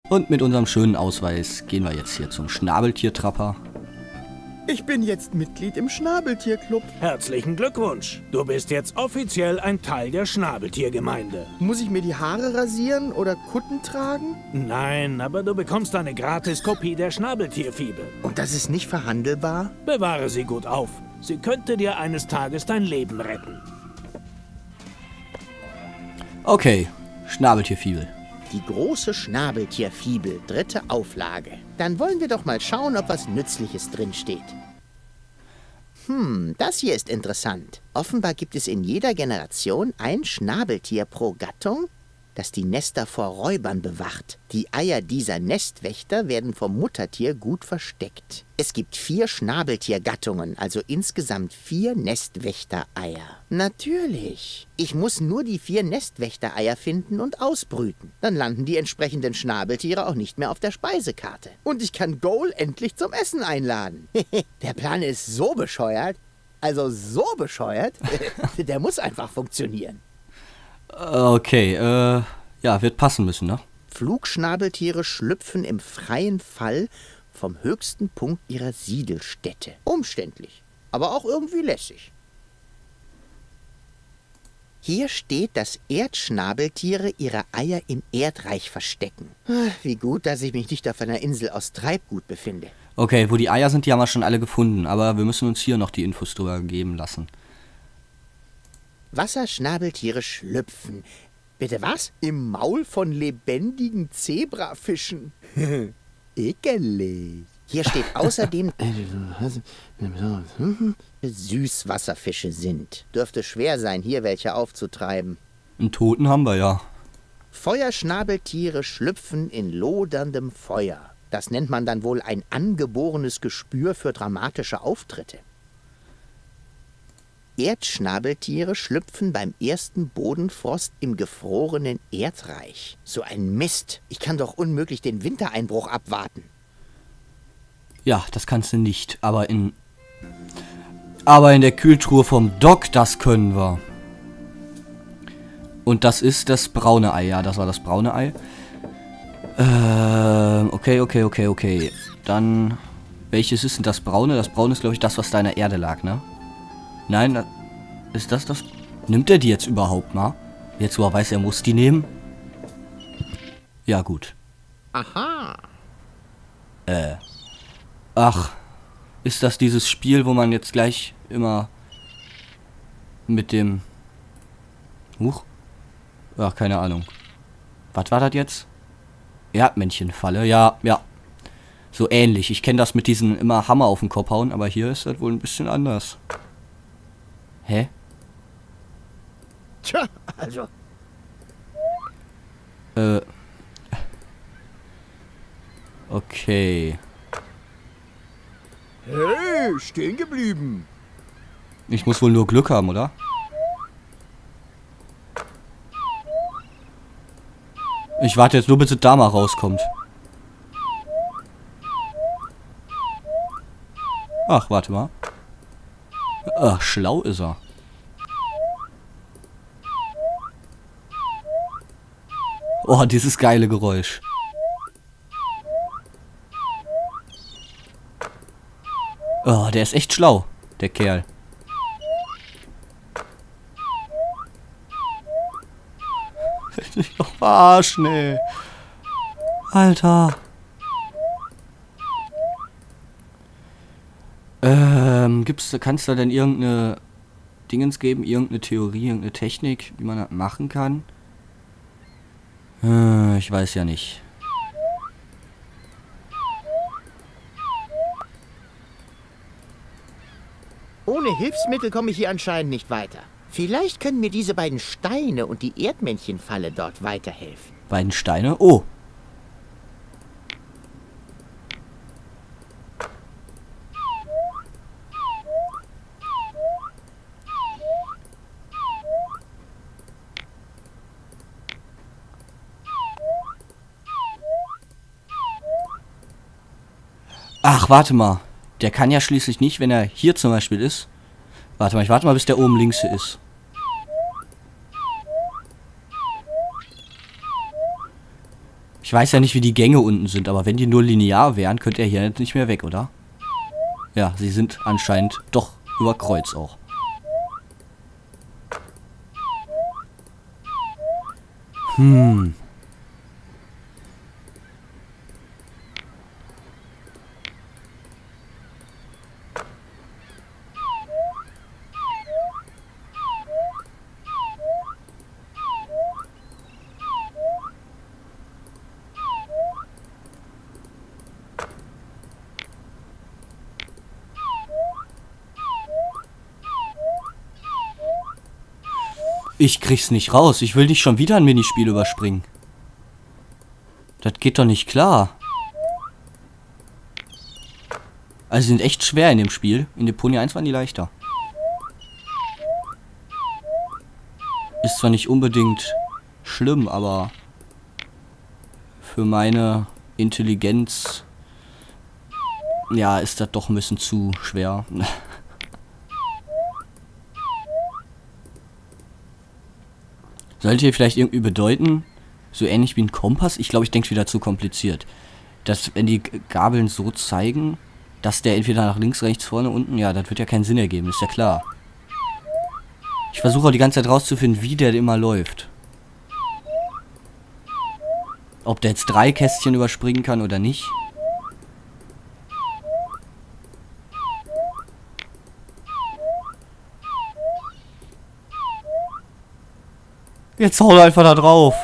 Und mit unserem schönen Ausweis gehen wir jetzt hier zum Schnabeltiertrapper. Ich bin jetzt Mitglied im Schnabeltierclub. Herzlichen Glückwunsch. Du bist jetzt offiziell ein Teil der Schnabeltiergemeinde. Muss ich mir die Haare rasieren oder Kutten tragen? Nein, aber du bekommst eine Gratis-Kopie der Schnabeltierfibel. Und das ist nicht verhandelbar? Bewahre sie gut auf. Sie könnte dir eines Tages dein Leben retten. Okay, Schnabeltierfibel. Die große Schnabeltierfibel, 3. Auflage. Dann wollen wir doch mal schauen, ob was Nützliches drinsteht. Das hier ist interessant. Offenbar gibt es in jeder Generation ein Schnabeltier pro Gattung, das die Nester vor Räubern bewacht. Die Eier dieser Nestwächter werden vom Muttertier gut versteckt. Es gibt 4 Schnabeltiergattungen, also insgesamt 4 Nestwächtereier. Natürlich. Ich muss nur die 4 Nestwächtereier finden und ausbrüten. Dann landen die entsprechenden Schnabeltiere auch nicht mehr auf der Speisekarte. Und ich kann Goal endlich zum Essen einladen. Der Plan ist so bescheuert, also so bescheuert, der muss einfach funktionieren. Okay, ja, wird passen müssen, ne? Flugschnabeltiere schlüpfen im freien Fall vom höchsten Punkt ihrer Siedelstätte. Umständlich, aber auch irgendwie lässig. Hier steht, dass Erdschnabeltiere ihre Eier im Erdreich verstecken. Wie gut, dass ich mich nicht auf einer Insel aus Treibgut befinde. Okay, wo die Eier sind, die haben wir schon alle gefunden, aber wir müssen uns hier noch die Infos drüber geben lassen. Wasserschnabeltiere schlüpfen. Bitte was? Im Maul von lebendigen Zebrafischen. Ekelig. Hier steht außerdem, Süßwasserfische sind. Dürfte schwer sein, hier welche aufzutreiben. Einen Toten haben wir ja. Feuerschnabeltiere schlüpfen in loderndem Feuer. Das nennt man dann wohl ein angeborenes Gespür für dramatische Auftritte. Erdschnabeltiere schlüpfen beim ersten Bodenfrost im gefrorenen Erdreich. So ein Mist. Ich kann doch unmöglich den Wintereinbruch abwarten. Ja, das kannst du nicht, aber in der Kühltruhe vom Doc, das können wir. Und das ist das braune Ei, ja, das war das braune Ei. Okay. Dann, welches ist denn das braune? Das braune ist, glaube ich, das, was da in der Erde lag, ne? Nein, ist das das? Nimmt er die jetzt überhaupt mal? Jetzt, wo er weiß, er muss die nehmen? Ja, gut. Aha. Ach, ist das dieses Spiel, wo man jetzt gleich immer mit dem... Huch? Ach, keine Ahnung. Was war das jetzt? Erdmännchenfalle, ja. So ähnlich. Ich kenne das mit diesen immer Hammer auf den Kopf hauen, aber hier ist das wohl ein bisschen anders. Hä? Tja, also. Okay. Hey, stehen geblieben. Ich muss wohl nur Glück haben, oder? Ich warte jetzt nur, bis es da mal rauskommt. Ach, warte mal. Ach, schlau ist er. Oh, dieses geile Geräusch. Oh, der ist echt schlau, der Kerl. Will mich doch verarschen, ey. Alter. Kannst du denn irgendeine Dingens geben, irgendeine Theorie, irgendeine Technik, wie man das machen kann? Ich weiß ja nicht. Ohne Hilfsmittel komme ich hier anscheinend nicht weiter. Vielleicht können mir diese beiden Steine und die Erdmännchenfalle dort weiterhelfen. Beiden Steine? Oh. Ach, warte mal. Der kann ja schließlich nicht, wenn er hier zum Beispiel ist. Warte mal, ich warte mal, bis der oben links ist. Ich weiß ja nicht, wie die Gänge unten sind, aber wenn die nur linear wären, könnte er hier nicht mehr weg, oder? Ja, sie sind anscheinend doch über Kreuz auch. Ich krieg's nicht raus. Ich will nicht schon wieder ein Minispiel überspringen. Das geht doch nicht klar. Also sie sind echt schwer in dem Spiel. In Deponia 1 waren die leichter. Ist zwar nicht unbedingt schlimm, aber für meine Intelligenz, ja, ist das doch ein bisschen zu schwer. Sollte hier vielleicht irgendwie bedeuten, so ähnlich wie ein Kompass? Ich glaube, ich denke wieder zu kompliziert. Dass, wenn die Gabeln so zeigen, dass der entweder nach links, rechts, vorne, unten, ja, das wird ja keinen Sinn ergeben, ist ja klar. Ich versuche auch die ganze Zeit rauszufinden, wie der immer läuft. Ob der jetzt 3 Kästchen überspringen kann oder nicht. Jetzt hau einfach da drauf.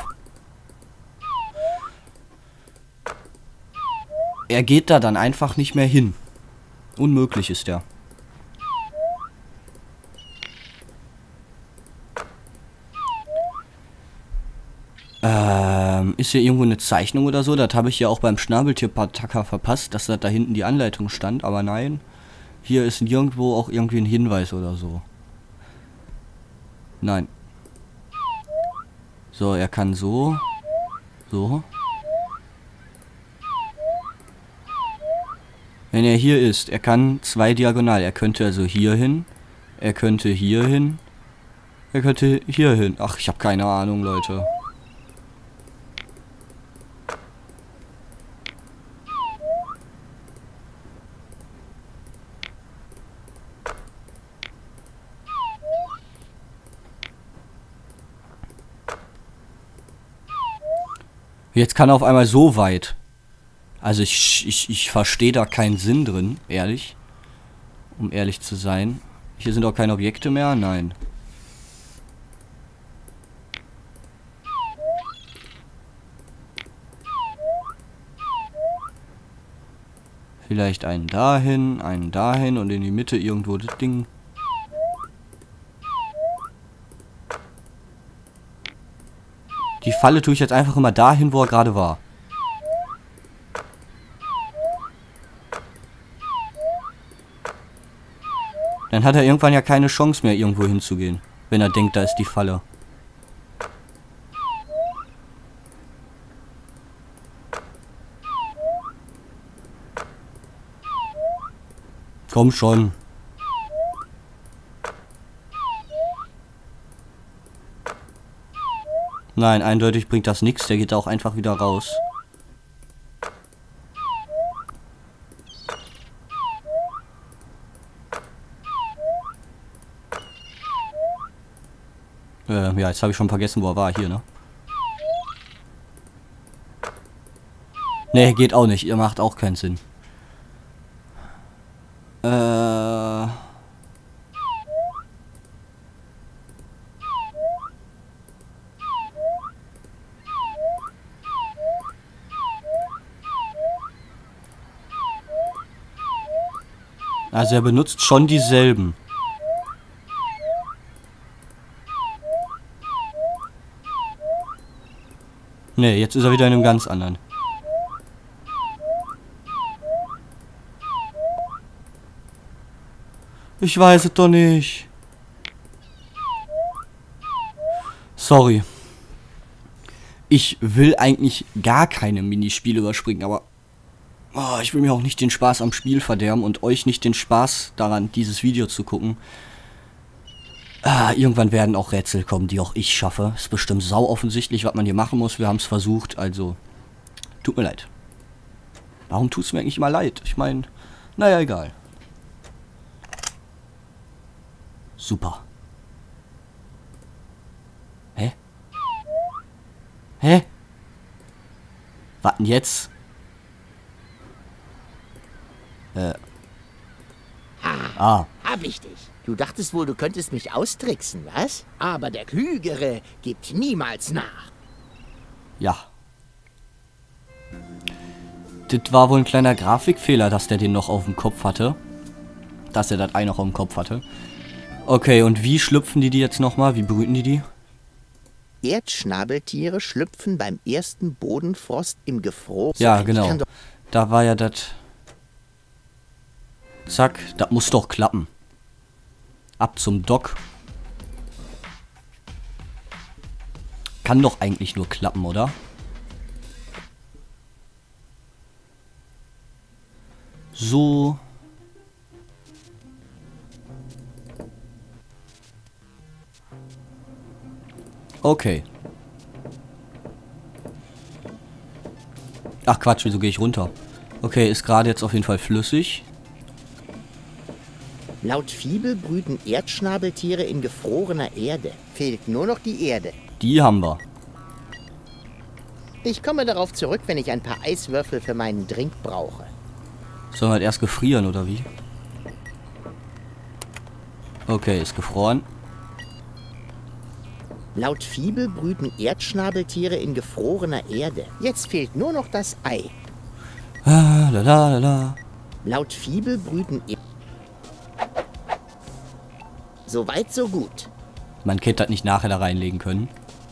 Er geht da dann einfach nicht mehr hin. Unmöglich ist der. Ist hier irgendwo eine Zeichnung oder so? Das habe ich ja auch beim Schnabeltier-Pataka verpasst, dass da hinten die Anleitung stand, aber nein. Hier ist nirgendwo auch irgendwie ein Hinweis oder so. Nein. So, er kann so. So. Wenn er hier ist, er kann 2 diagonal. Er könnte also hier hin. Er könnte hier hin. Er könnte hier hin. Ach, ich habe keine Ahnung, Leute. Jetzt kann er auf einmal so weit. Also ich verstehe da keinen Sinn drin, ehrlich. Um ehrlich zu sein. Hier sind auch keine Objekte mehr? Nein. Vielleicht einen dahin und in die Mitte irgendwo das Ding. Die Falle tue ich jetzt einfach immer dahin, wo er gerade war. Dann hat er irgendwann ja keine Chance mehr, irgendwo hinzugehen. Wenn er denkt, da ist die Falle. Komm schon. Nein, eindeutig bringt das nichts. Der geht da auch einfach wieder raus. Ja, jetzt habe ich schon vergessen, wo er war. Hier, ne? Ne, geht auch nicht. Ihr macht auch keinen Sinn. Also er benutzt schon dieselben. Ne, jetzt ist er wieder in einem ganz anderen. Ich weiß es doch nicht. Sorry. Ich will eigentlich gar keine Minispiele überspringen, aber oh, ich will mir auch nicht den Spaß am Spiel verderben und euch nicht den Spaß daran, dieses Video zu gucken. Irgendwann werden auch Rätsel kommen, die auch ich schaffe. Ist bestimmt sau offensichtlich, was man hier machen muss. Wir haben es versucht, also Tut mir leid. Warum tut es mir eigentlich immer leid? Ich meine, naja, egal. Super. Hä? Hä? Was denn jetzt? Hab ich dich. Du dachtest wohl, du könntest mich austricksen, was? Aber der Klügere gibt niemals nach. Ja. Das war wohl ein kleiner Grafikfehler, dass der den noch auf dem Kopf hatte. Dass er das Ei noch auf dem Kopf hatte. Okay, und wie schlüpfen die jetzt nochmal? Wie brüten die? Erdschnabeltiere schlüpfen beim ersten Bodenfrost im Gefroren. Ja, genau. Da war ja das... Zack, das muss doch klappen. Ab zum Dock. Kann doch eigentlich nur klappen, oder? So. Okay. Ach Quatsch, wieso gehe ich runter? Okay, ist gerade jetzt auf jeden Fall flüssig. Laut Fibel brüten Erdschnabeltiere in gefrorener Erde. Fehlt nur noch die Erde. Die haben wir. Ich komme darauf zurück, wenn ich ein paar Eiswürfel für meinen Drink brauche. Sollen wir halt erst gefrieren, oder wie? Okay, ist gefroren. Laut Fibel brüten Erdschnabeltiere in gefrorener Erde. Jetzt fehlt nur noch das Ei. Laut Fibel brüten... Soweit, so gut. Man hätte das nicht nachher da reinlegen können.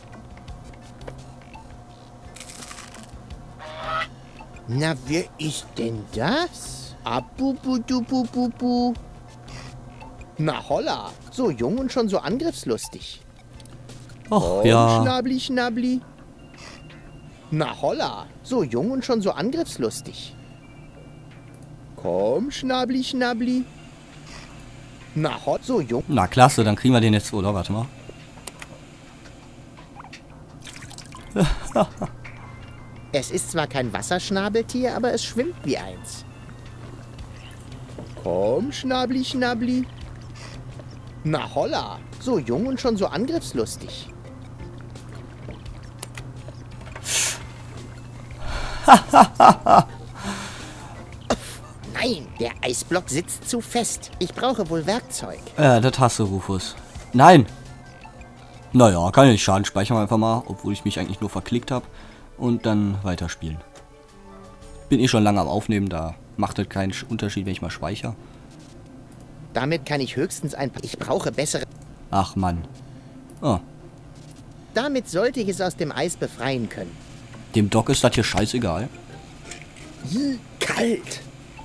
Na, wer ist denn das? Abubudubububu. Na holla, so jung und schon so angriffslustig. Och, ja. Schnabli, schnabli. Na holla, so jung und schon so angriffslustig. Komm, Schnabli, schnabli. Na holla, so jung. Na klasse, dann kriegen wir den jetzt, oder? Warte mal. Es ist zwar kein Wasserschnabeltier, aber es schwimmt wie eins. Komm, Schnabli, schnabli. Na holla, so jung und schon so angriffslustig. Nein, der Eisblock sitzt zu fest. Ich brauche wohl Werkzeug. Das hast du, Rufus. Nein! Naja, kann ja nicht schaden. Speichern wir einfach mal, obwohl ich mich eigentlich nur verklickt habe. Und dann weiterspielen. Bin eh schon lange am Aufnehmen, da macht das keinen Unterschied, wenn ich mal speichere. Damit kann ich höchstens ein paar... Ich brauche bessere... Ach Mann. Oh. Damit sollte ich es aus dem Eis befreien können. Dem Doc ist das hier scheißegal. Kalt.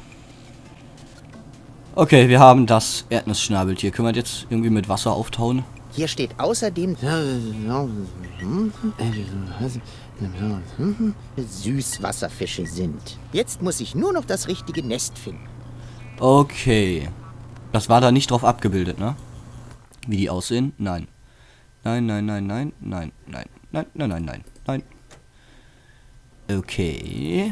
Okay, wir haben das Erdnussschnabeltier. Können wir das jetzt irgendwie mit Wasser auftauen? Hier steht außerdem... Süßwasserfische sind. Jetzt muss ich nur noch das richtige Nest finden. Okay. Das war da nicht drauf abgebildet, ne? Wie die aussehen? Nein. Nein, nein, nein, nein, nein, nein, nein, nein, nein, nein, nein. Okay.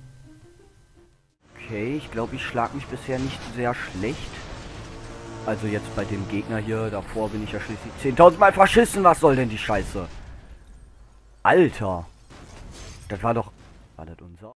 Okay, ich glaube, ich schlage mich bisher nicht sehr schlecht. Also jetzt bei dem Gegner hier, davor bin ich ja schließlich 10.000 Mal verschissen. Was soll denn die Scheiße? Alter. Das war doch... War das unser?